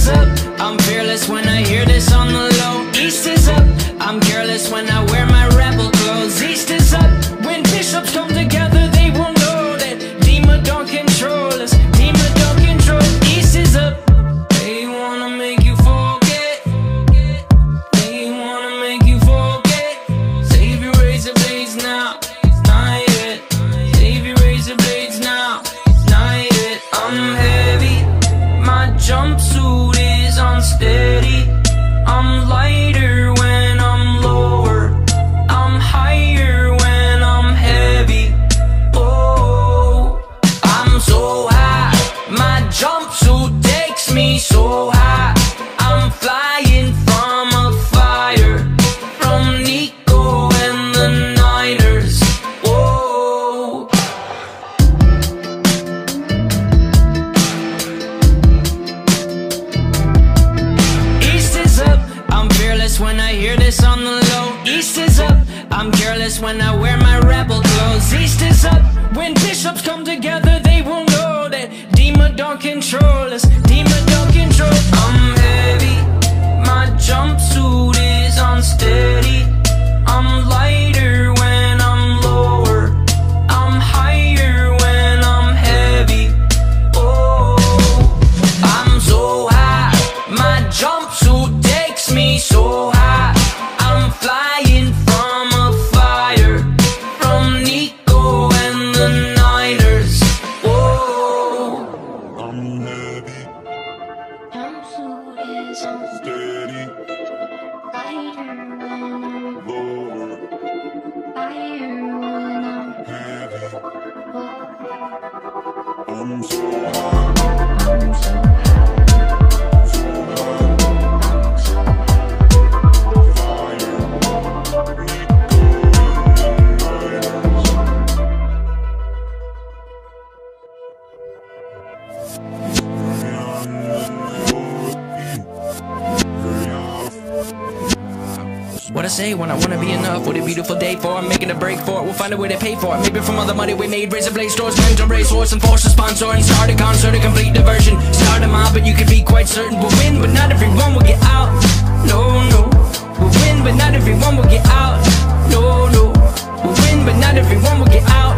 is up, I'm fearless when I hear this on the low. East is up, I'm careless when I wear my rebel clothes. East is up, when bishops come together they will know that Dima don't control us, Dima don't control. East is up, they wanna make you forget, they wanna make you forget. Save your razor blades now, not yet. Save your razor blades now, not yet. I'm heavy, my jumpsuit is unsteady. I'm lighter when I'm lower, I'm higher when I'm heavy. Oh, I'm so high, my jumpsuit takes me so high. I'm flying from a fire, from Nico and the Niners. Oh, East is up, I'm fearless when I hear this on the low. East is up, I'm careless when I wear my rebel clothes. East is up, when bishops come together they will know that Dima don't control us, Dima don't control. I'm heavy, my jumpsuit is unsteady. I'm lighter when I'm lower, I'm higher when I'm heavy. Oh, I'm so high, my jumpsuit takes me so high. I'm flying from a fire, from Nico and the Niners. Oh, I'm heavy, Jumpsuit is steady, lighter when I'm lower, higher when I'm heavy. low. I'm so high, I'm so so high. Fire, what I say when I wanna be enough? What a beautiful day for I'm making a break for it. We'll find a way to pay for it. Maybe from all the money we made. Razor blade stores, mental race horse, and force a sponsor and start a concert, a complete diversion. Start a mob, but you can be quite certain we'll win, but not everyone will get out. No, no, we'll win, but not everyone will get out. No, no, we'll win, but not everyone will get out.